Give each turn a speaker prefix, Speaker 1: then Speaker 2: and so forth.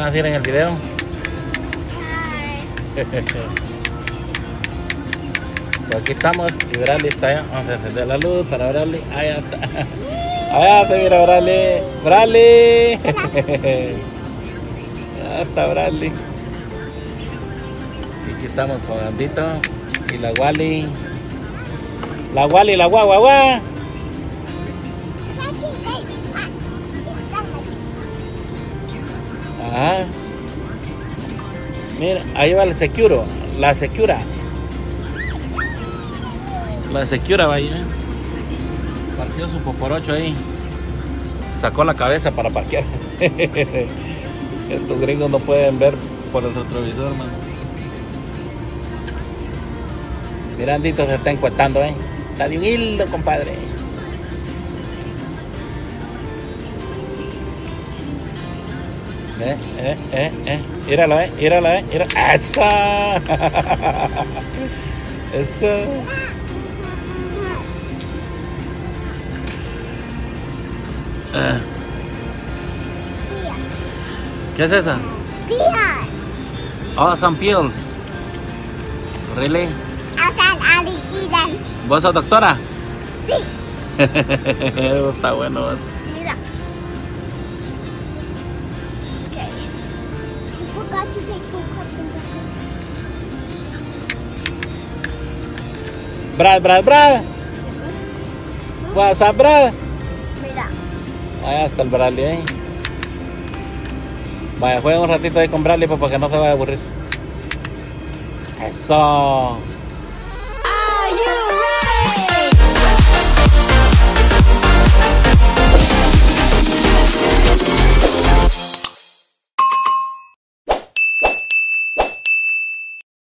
Speaker 1: a decir en el video? Pues aquí estamos y Bradley está allá. Vamos a encender la luz para Bradley. Allá está. Allá te mira Bradley. Bradley. Allá está Bradley. Y aquí estamos con Andito y la Wally. La Wally, la guagua, guagua. Ajá. Mira, ahí va el Securo. La Secura. La Secura va ahí, ¿eh? Partió su poporocho ahí. Sacó la cabeza para parquear. Estos gringos no pueden ver por el retrovisor, man. Mira, Andito se está encuestando, ¿eh? Está de un hildo, compadre. Míralo, míralo, míralo. ¡Esa! ¡Eso! ¿Qué es eso?
Speaker 2: Peas.
Speaker 1: Oh, some pills. Really?
Speaker 2: I said I'll eat them.
Speaker 1: ¿Vos sos doctora?
Speaker 2: Sí.
Speaker 1: Está bueno vos.
Speaker 2: Mira. Okay. You forgot to take 2 cups and
Speaker 1: Brad. What's up, Brad?
Speaker 2: Mira.
Speaker 1: Allá está el Bradley ahí. Vaya, juega un ratito ahí con Bradley para que no se vaya a aburrir. Eso.